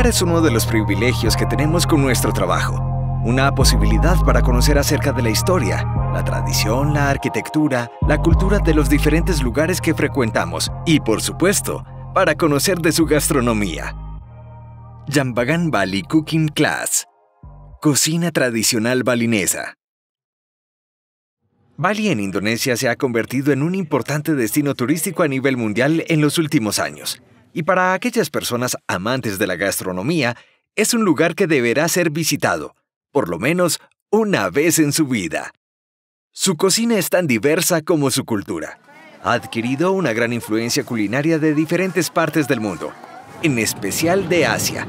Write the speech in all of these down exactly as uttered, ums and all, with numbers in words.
es uno de los privilegios que tenemos con nuestro trabajo. Una posibilidad para conocer acerca de la historia, la tradición, la arquitectura, la cultura de los diferentes lugares que frecuentamos y, por supuesto, para conocer de su gastronomía. Jambangan Bali Cooking Class. Cocina tradicional balinesa. Bali en Indonesia se ha convertido en un importante destino turístico a nivel mundial en los últimos años. Y para aquellas personas amantes de la gastronomía, es un lugar que deberá ser visitado, por lo menos una vez en su vida. Su cocina es tan diversa como su cultura. Ha adquirido una gran influencia culinaria de diferentes partes del mundo, en especial de Asia.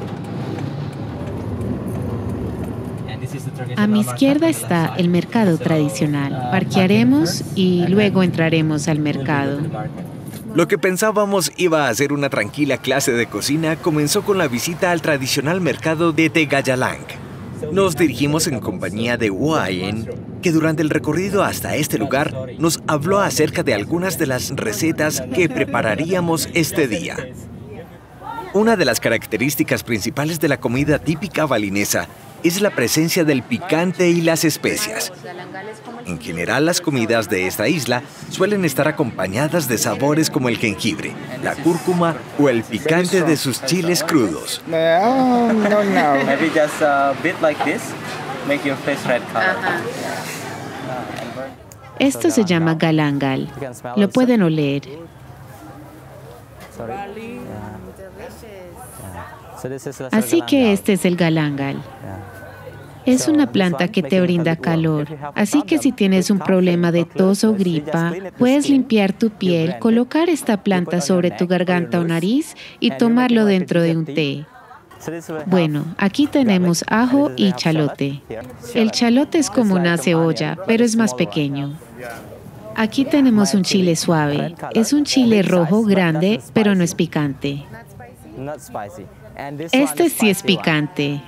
A mi izquierda está el mercado tradicional. Parquearemos y luego entraremos al mercado. Lo que pensábamos iba a ser una tranquila clase de cocina comenzó con la visita al tradicional mercado de Teghayalang. Nos dirigimos en compañía de Wayen, que durante el recorrido hasta este lugar nos habló acerca de algunas de las recetas que prepararíamos este día. Una de las características principales de la comida típica balinesa es la presencia del picante y las especias. En general, las comidas de esta isla suelen estar acompañadas de sabores como el jengibre, la cúrcuma o el picante de sus chiles crudos. No, no, no. Maybe just a bit like this, make your face red color. Esto se llama galangal. Lo pueden oler. Así que este es el galangal. Es una planta que te brinda calor, así que si tienes un problema de tos o gripa, puedes limpiar tu piel, colocar esta planta sobre tu garganta o nariz y tomarlo dentro de un té. Bueno, aquí tenemos ajo y chalote. El chalote es como una cebolla, pero es más pequeño. Aquí tenemos un chile suave. Es un chile rojo grande, pero no es picante. Este sí es picante.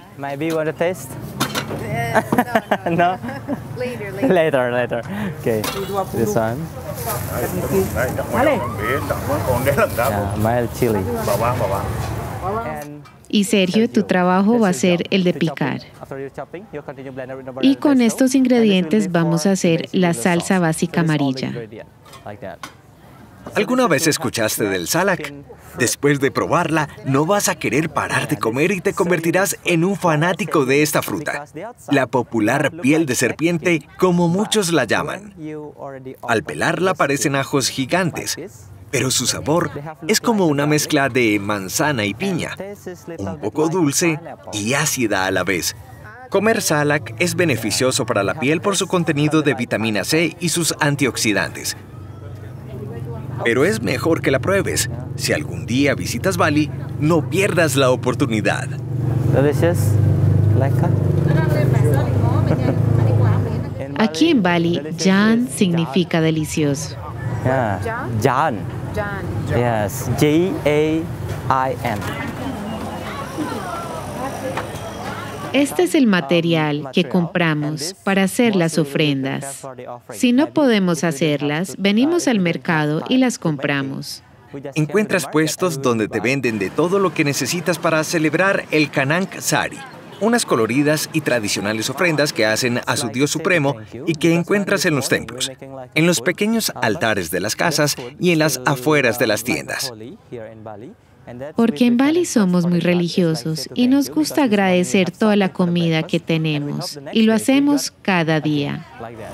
No. Later, later. Okay. This one. Yeah, mild chili. Y Sergio, tu trabajo va a ser el de picar. Y con estos ingredientes vamos a hacer la salsa básica amarilla. ¿Alguna vez escuchaste del salak? Después de probarla, no vas a querer parar de comer y te convertirás en un fanático de esta fruta, la popular piel de serpiente, como muchos la llaman. Al pelarla parecen ajos gigantes, pero su sabor es como una mezcla de manzana y piña, un poco dulce y ácida a la vez. Comer salak es beneficioso para la piel por su contenido de vitamina C y sus antioxidantes. Pero es mejor que la pruebes. Si algún día visitas Bali, no pierdas la oportunidad. Aquí en Bali, Jan significa delicioso. Yeah. Jan. Yes, J A I N. Este es el material que compramos para hacer las ofrendas. Si no podemos hacerlas, venimos al mercado y las compramos. Encuentras puestos donde te venden de todo lo que necesitas para celebrar el Kanang Sari, unas coloridas y tradicionales ofrendas que hacen a su Dios supremo y que encuentras en los templos, en los pequeños altares de las casas y en las afueras de las tiendas. Porque en Bali somos muy religiosos y nos gusta agradecer toda la comida que tenemos, y lo hacemos cada día.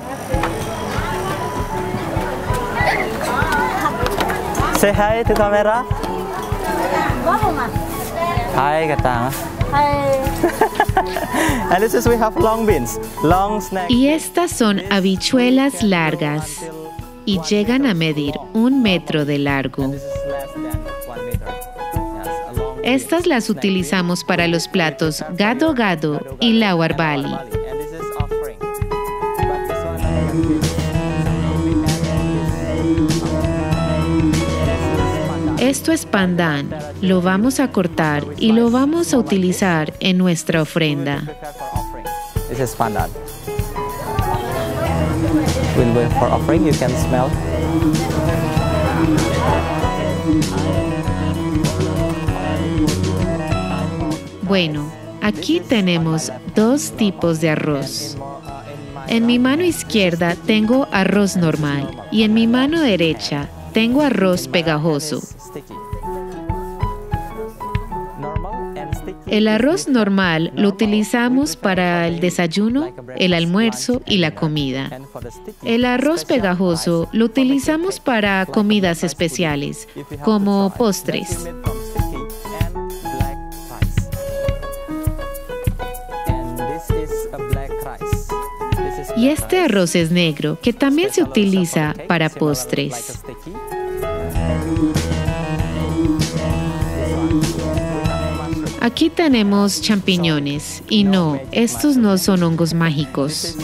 Say hi to camera. Hi, Katang. And this is we have long beans, long snacks. Y estas son habichuelas largas y llegan a medir un metro de largo. Estas las utilizamos para los platos gado gado y lawar bali. Esto es pandan, lo vamos a cortar y lo vamos a utilizar en nuestra ofrenda. This is pandan. When going for offering, you can smell. Bueno, aquí tenemos dos tipos de arroz. En mi mano izquierda tengo arroz normal y en mi mano derecha tengo arroz pegajoso. El arroz normal lo utilizamos para el desayuno, el almuerzo y la comida. El arroz pegajoso lo utilizamos para comidas especiales, como postres. Y este arroz es negro, que también se utiliza para postres. Aquí tenemos champiñones, y no, estos no son hongos mágicos.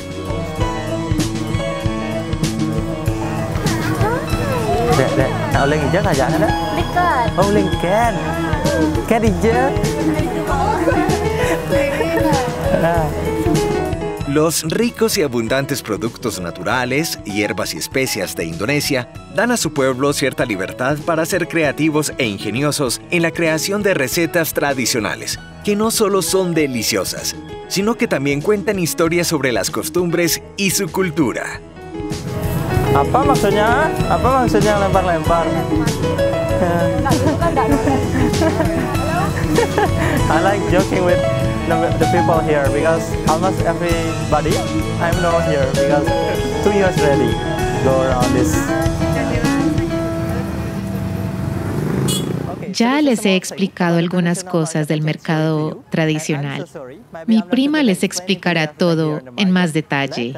Los ricos y abundantes productos naturales, hierbas y especias de Indonesia dan a su pueblo cierta libertad para ser creativos e ingeniosos en la creación de recetas tradicionales, que no solo son deliciosas, sino que también cuentan historias sobre las costumbres y su cultura. Apa maksudnya? Apa maksudnya lempar-lempar? I like joking with the people here because almost everybody I know here because two years already go around this. Ya les he explicado algunas cosas del mercado tradicional. Mi prima les explicará todo en más detalle.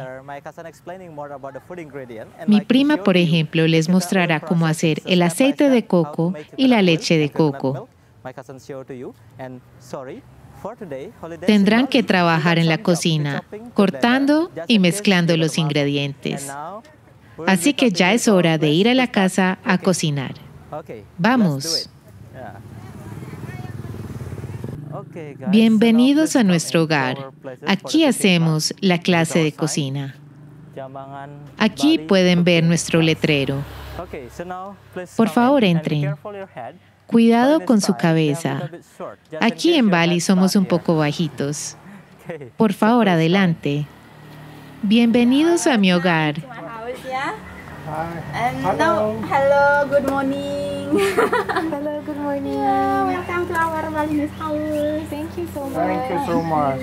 Mi prima, por ejemplo, les mostrará cómo hacer el aceite de coco y la leche de coco. Tendrán que trabajar en la cocina, cortando y mezclando los ingredientes. Así que ya es hora de ir a la casa a cocinar. ¡Vamos! Bienvenidos a nuestro hogar. Aquí hacemos la clase de cocina. Aquí pueden ver nuestro letrero. Por favor, entren. Cuidado con su cabeza. Aquí en Bali somos un poco bajitos. Por favor, adelante. Bienvenidos a mi hogar. Hello, hello, good morning. Hello, good morning. Welcome to our Balinese house. Thank you so much. Thank you so much.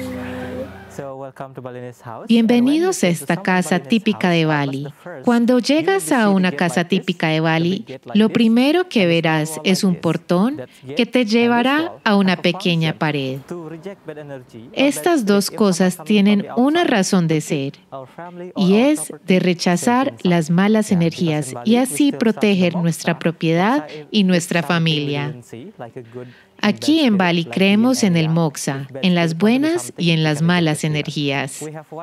Bienvenidos a esta casa típica de Bali. Cuando llegas a una casa típica de Bali, lo primero que verás es un portón que te llevará a una pequeña pared. Estas dos cosas tienen una razón de ser, y es de rechazar las malas energías y así proteger nuestra propiedad y nuestra familia. Aquí en Bali creemos en el moksha, en las buenas y en las malas energías.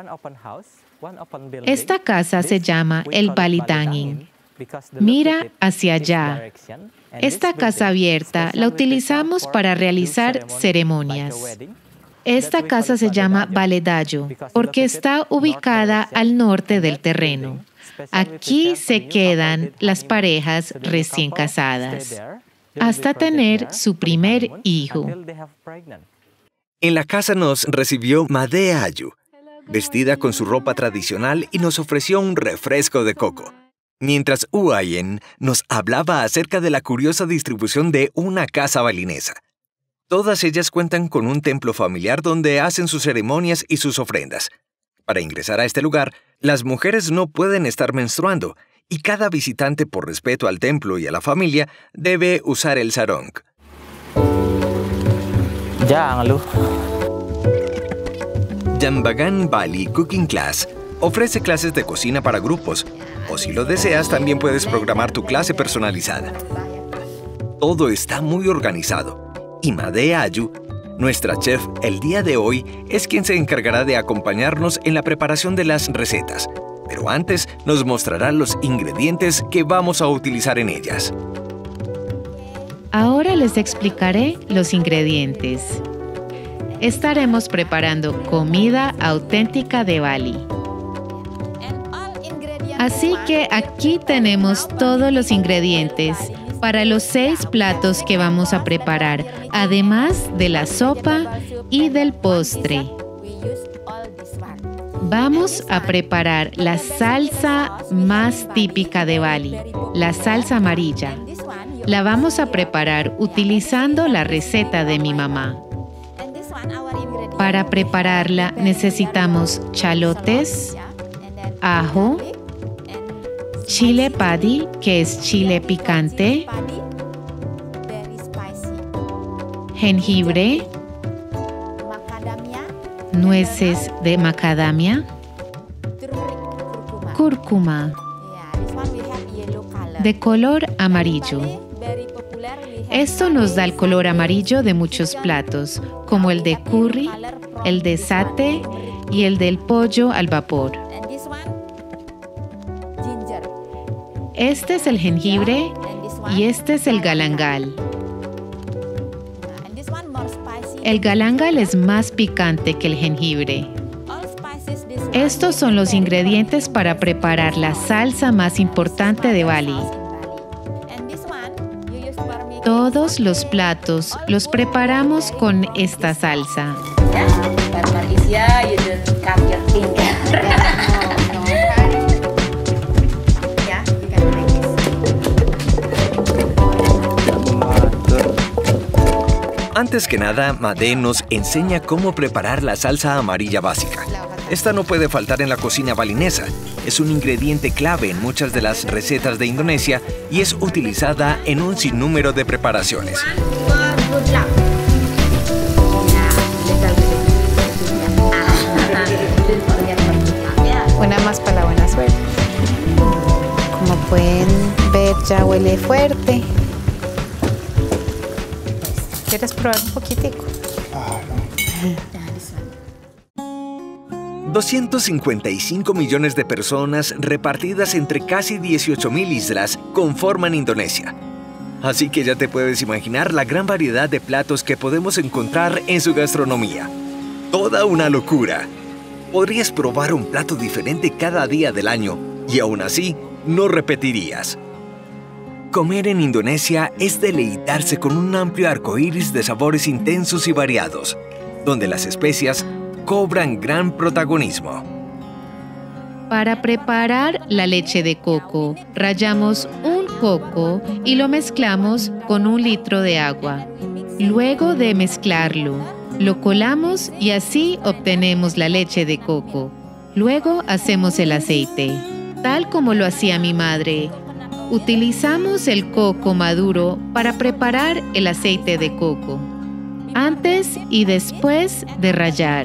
Esta casa se llama el Balitangin. Mira hacia allá. Esta casa abierta la utilizamos para realizar ceremonias. Esta casa se llama Baledayo porque está ubicada al norte del terreno. Aquí se quedan las parejas recién casadas hasta tener su primer hijo. En la casa nos recibió Made Ayu, vestida con su ropa tradicional y nos ofreció un refresco de coco, mientras Uayen nos hablaba acerca de la curiosa distribución de una casa balinesa. Todas ellas cuentan con un templo familiar donde hacen sus ceremonias y sus ofrendas. Para ingresar a este lugar, las mujeres no pueden estar menstruando, y cada visitante, por respeto al templo y a la familia, debe usar el sarong. Jambagan Bali Cooking Class ofrece clases de cocina para grupos, o si lo deseas, también puedes programar tu clase personalizada. Todo está muy organizado, y Made Ayu, nuestra chef el día de hoy, es quien se encargará de acompañarnos en la preparación de las recetas. Pero antes nos mostrará los ingredientes que vamos a utilizar en ellas. Ahora les explicaré los ingredientes. Estaremos preparando comida auténtica de Bali. Así que aquí tenemos todos los ingredientes para los seis platos que vamos a preparar, además de la sopa y del postre. Vamos a preparar la salsa más típica de Bali, la salsa amarilla. La vamos a preparar utilizando la receta de mi mamá. Para prepararla necesitamos chalotes, ajo, chile padi, que es chile picante, jengibre, nueces de macadamia, cúrcuma, de color amarillo. Esto nos da el color amarillo de muchos platos, como el de curry, el de satay y el del pollo al vapor. Este es el jengibre y este es el galangal. El galangal es más picante que el jengibre. Estos son los ingredientes para preparar la salsa más importante de Bali. Todos los platos los preparamos con esta salsa. Antes que nada, Made nos enseña cómo preparar la salsa amarilla básica. Esta no puede faltar en la cocina balinesa. Es un ingrediente clave en muchas de las recetas de Indonesia y es utilizada en un sinnúmero de preparaciones. Una más para la buena suerte. Como pueden ver, ya huele fuerte. ¿Quieres probar un poquitico? doscientos cincuenta y cinco millones de personas repartidas entre casi dieciocho mil islas conforman Indonesia. Así que ya te puedes imaginar la gran variedad de platos que podemos encontrar en su gastronomía. Toda una locura. Podrías probar un plato diferente cada día del año y aún así no repetirías. Comer en Indonesia es deleitarse con un amplio arcoíris de sabores intensos y variados, donde las especias cobran gran protagonismo. Para preparar la leche de coco, rallamos un coco y lo mezclamos con un litro de agua. Luego de mezclarlo, lo colamos y así obtenemos la leche de coco. Luego hacemos el aceite, tal como lo hacía mi madre. Utilizamos el coco maduro para preparar el aceite de coco, antes y después de rallar.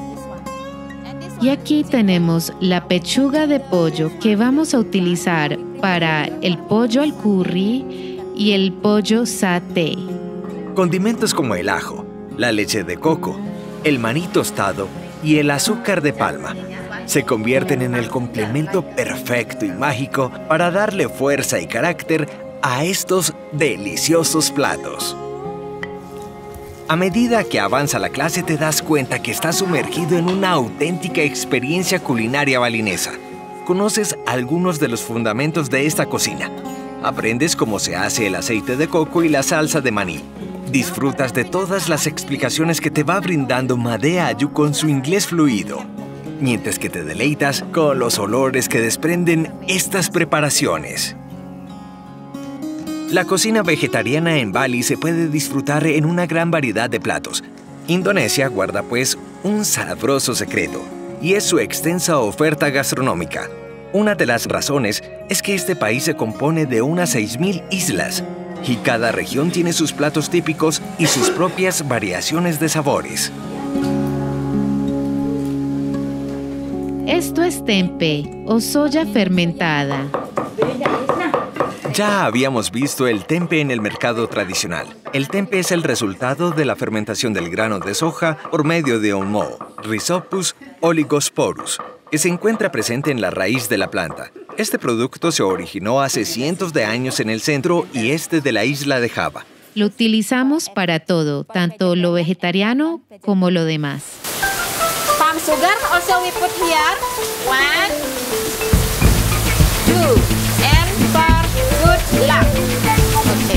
Y aquí tenemos la pechuga de pollo que vamos a utilizar para el pollo al curry y el pollo satay. Condimentos como el ajo, la leche de coco, el maní tostado y el azúcar de palma se convierten en el complemento perfecto y mágico para darle fuerza y carácter a estos deliciosos platos. A medida que avanza la clase te das cuenta que estás sumergido en una auténtica experiencia culinaria balinesa. Conoces algunos de los fundamentos de esta cocina. Aprendes cómo se hace el aceite de coco y la salsa de maní. Disfrutas de todas las explicaciones que te va brindando Made Ayu con su inglés fluido, mientras que te deleitas con los olores que desprenden estas preparaciones. La cocina vegetariana en Bali se puede disfrutar en una gran variedad de platos. Indonesia guarda pues un sabroso secreto, y es su extensa oferta gastronómica. Una de las razones es que este país se compone de unas seis mil islas, y cada región tiene sus platos típicos y sus propias variaciones de sabores. Esto es tempe o soya fermentada. Ya habíamos visto el tempe en el mercado tradicional. El tempe es el resultado de la fermentación del grano de soja por medio de un moho, Rhizopus oligosporus, que se encuentra presente en la raíz de la planta. Este producto se originó hace cientos de años en el centro y este de la isla de Java. Lo utilizamos para todo, tanto lo vegetariano como lo demás. Palm sugar also we put here. One, two, and for good luck. Okay.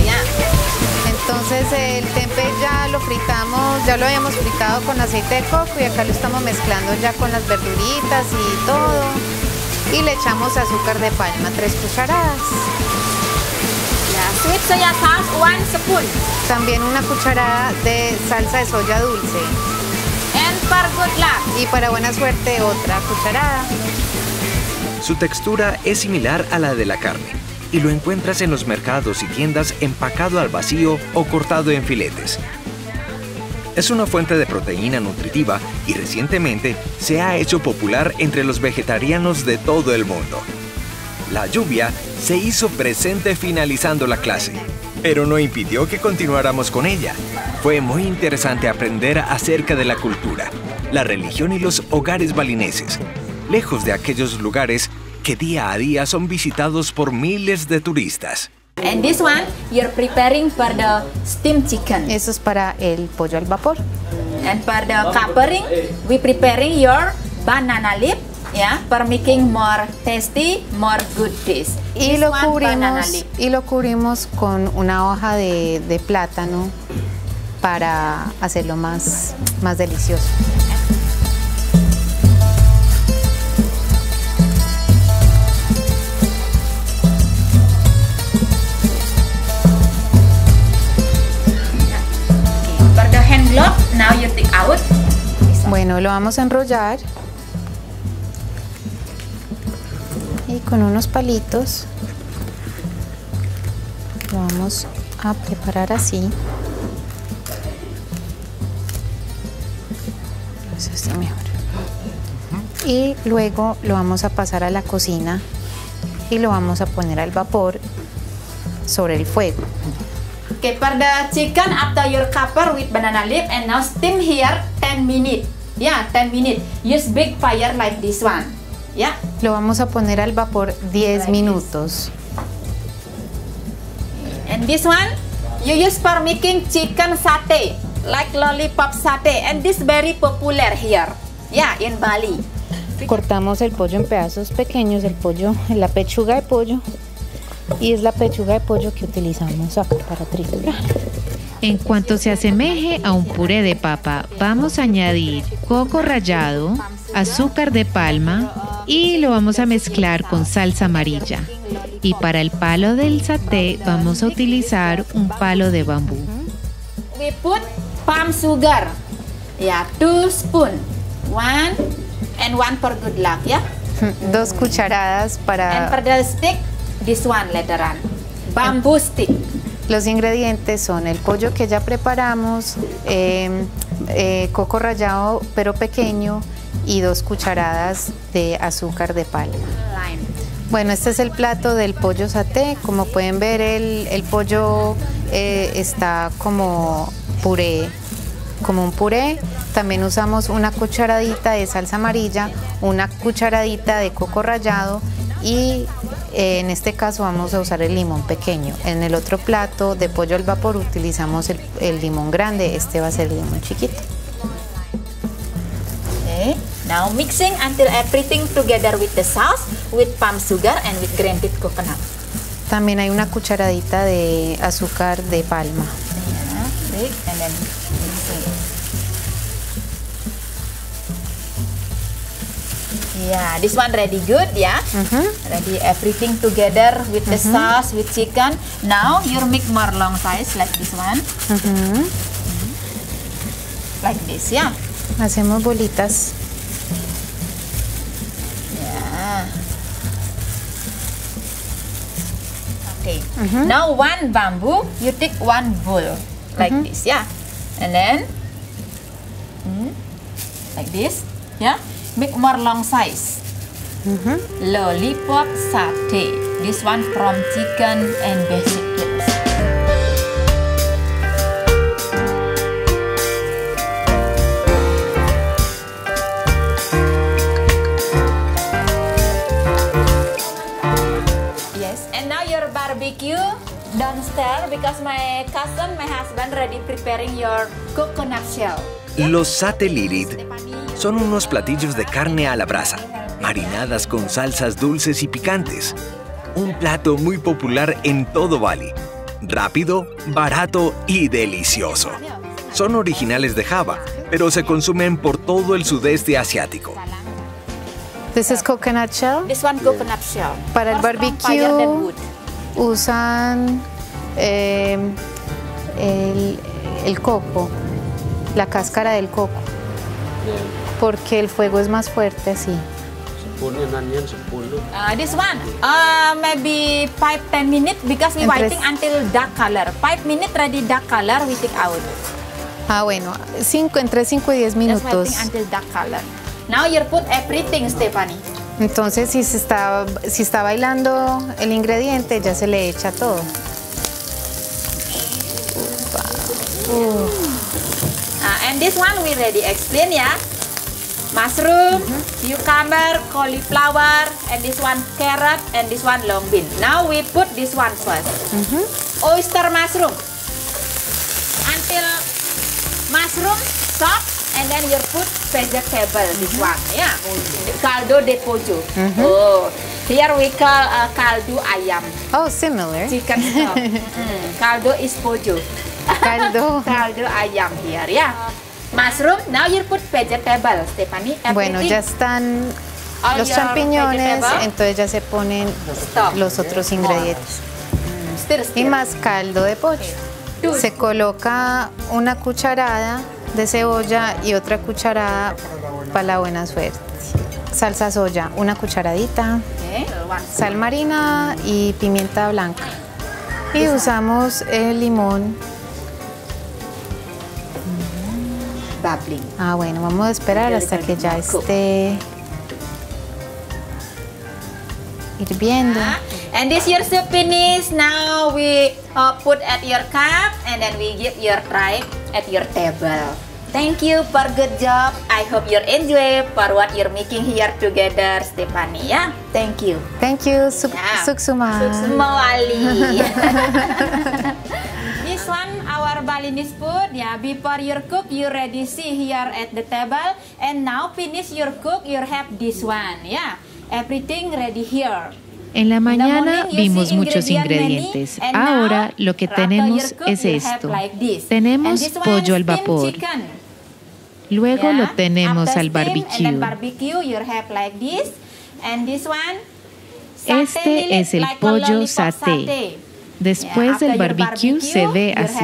estamos, ya lo habíamos fritado con aceite de coco y acá lo estamos mezclando ya con las verduritas y todo. Y le echamos azúcar de palma, tres cucharadas. Yeah, sweet soya sauce, one spoon. También una cucharada de salsa de soya dulce. And for good luck. Y para buena suerte, otra cucharada. Su textura es similar a la de la carne y lo encuentras en los mercados y tiendas empacado al vacío o cortado en filetes. Es una fuente de proteína nutritiva y recientemente se ha hecho popular entre los vegetarianos de todo el mundo. La lluvia se hizo presente finalizando la clase, pero no impidió que continuáramos con ella. Fue muy interesante aprender acerca de la cultura, la religión y los hogares balineses, lejos de aquellos lugares que día a día son visitados por miles de turistas. And this one, you're preparing for the steamed chicken. Eso es para el pollo al vapor. And for the covering, we preparing your banana leaf, yeah, for making more tasty, more good taste. Y This lo one, banana cubrimos leaf. y lo cubrimos con una hoja de, de plátano para hacerlo más, más delicioso. For the hand glove, now you take out. Bueno, lo vamos a enrollar y con unos palitos lo vamos a preparar así. Eso está mejor. Y luego lo vamos a pasar a la cocina y lo vamos a poner al vapor sobre el fuego. Okay, for the chicken, after you cover with banana leaf and now steam here ten minutes. Yeah, ten minutes. Use big fire like this one. Yeah. Lo vamos a poner al vapor diez minutos. And this one, you use for making chicken satay, like lollipop satay, and this very popular here. Yeah, in Bali. Cortamos el pollo en pedazos pequeños, el pollo, la pechuga de pollo, y es la pechuga de pollo que utilizamos acá para triturar. En cuanto se asemeje a un puré de papa, vamos a añadir coco rallado, azúcar de palma y lo vamos a mezclar con salsa amarilla. Y para el palo del saté vamos a utilizar un palo de bambú. We put palm sugar. Yeah, two spoon. One and one for good luck. Yeah. Dos cucharadas And para... for the stick, this one later on. Bamboo stick. Los ingredientes son el pollo que ya preparamos, eh, eh, coco rallado pero pequeño y dos cucharadas de azúcar de palma. Bueno, este es el plato del pollo saté. Como pueden ver, el, el pollo eh, está como puré, como un puré. También usamos una cucharadita de salsa amarilla, una cucharadita de coco rallado y eh, en este caso vamos a usar el limón pequeño. En el otro plato de pollo al vapor utilizamos el, el limón grande, este va a ser el limón chiquito. Okay. Now mixing until everything together with the sauce, with palm sugar and with grounded coconut. También hay una cucharadita de azúcar de palma. Yeah, big and then mixing. Yeah, this one ready good, yeah. Mm-hmm. Ready everything together with the Mm-hmm. sauce, with chicken. Now you make more long size like this one, Mm-hmm. like this, yeah. Hacemos bolitas. Yeah. Okay. Mm-hmm. Now one bamboo, you take one bowl like Mm-hmm. this, yeah. And then mm, like this, yeah. Make more long size. Mm-hmm. Lollipop satay. This one from chicken and basic cubes. Yes, and now your barbecue. Don't stir because my cousin, my husband, ready preparing your coconut shell. Los satelirid son unos platillos de carne a la brasa, marinadas con salsas dulces y picantes. Un plato muy popular en todo Bali. Rápido, barato y delicioso. Son originales de Java, pero se consumen por todo el sudeste asiático. This is coconut shell. This one coconut shell. Para el barbecue usan eh, el, el coco, la cáscara del coco, porque el fuego es más fuerte así. Uh, this one, uh, maybe five to ten minutes because we Entre... waiting until dark color. five minutes ready dark color, we take out. Ah, bueno, cinco, entre cinco y diez minutos. Just waiting until dark color. Now you put everything, Stephanie. Entonces, si se está, si está bailando el ingrediente, ya se le echa todo. Uh. Uh, and this one we already explain, yeah. Mushroom, mm-hmm. cucumber, cauliflower, and this one carrot, and this one long bean. Now we put this one first. Mm-hmm. Oyster mushroom. Until mushroom soft, and then you put vegetable. Mm-hmm. This one, yeah. Caldo de pollo. Mm-hmm. Oh, here we call uh, caldo ayam. Oh, similar. Chicken stock. mm, caldo is pollo. Caldo. Caldo ayam here, yeah. Mushroom, now you put vegetable, Stephanie. Everything. Bueno, ya están all los champiñones, entonces ya se ponen Stop. los otros ingredientes. Mm, still, still. Y más caldo de pollo. Two. Se coloca una cucharada de cebolla y otra cucharada para la buena suerte. Salsa soya, una cucharadita. Okay. Sal marina y pimienta blanca. Y usamos el limón. Bubbling. Ah, bueno, vamos a esperar hasta que ya esté hirviendo. And this your soup finish. Now we uh, put at your cup and then we give your tray at your table. Thank you for good job. I hope you enjoy for what you're making here together, Stephanie. Yeah, thank you. Thank you, Suk yeah. Suksuma. Suksuma Wali. This one, our Balinese food. Yeah, before you cook, you ready see here at the table. And now finish your cook, you have this one. Yeah, everything ready here. En la mañana vimos muchos ingredientes. Ahora lo que tenemos es esto. Tenemos pollo al vapor. Luego lo tenemos al barbecue. Este es el pollo saté. Después del barbecue se ve así.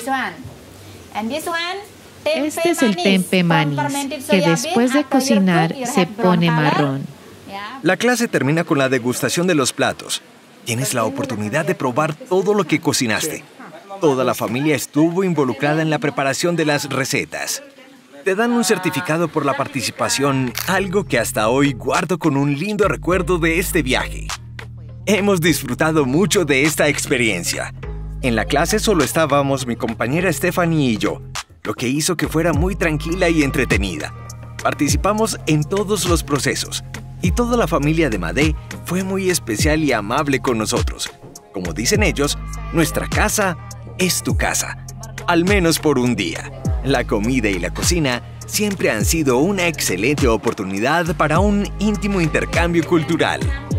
Este es el tempe manis, que después de cocinar se pone marrón. La clase termina con la degustación de los platos. Tienes la oportunidad de probar todo lo que cocinaste. Toda la familia estuvo involucrada en la preparación de las recetas. Te dan un certificado por la participación, algo que hasta hoy guardo con un lindo recuerdo de este viaje. Hemos disfrutado mucho de esta experiencia. En la clase solo estábamos mi compañera Stephanie y yo, lo que hizo que fuera muy tranquila y entretenida. Participamos en todos los procesos. Y toda la familia de Madé fue muy especial y amable con nosotros. Como dicen ellos, nuestra casa es tu casa, al menos por un día. La comida y la cocina siempre han sido una excelente oportunidad para un íntimo intercambio cultural.